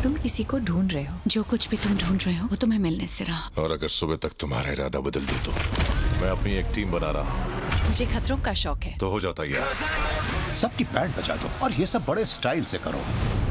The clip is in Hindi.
तुम किसी को ढूंढ रहे हो। जो कुछ भी तुम ढूंढ रहे हो वो तुम्हें मिलने से रहा। और अगर सुबह तक तुम्हारा इरादा बदल दे तो मैं अपनी एक टीम बना रहा हूँ। मुझे खतरों का शौक है। तो हो जाता यार। सबकी बैंड बजा दो और ये सब बड़े स्टाइल से करो।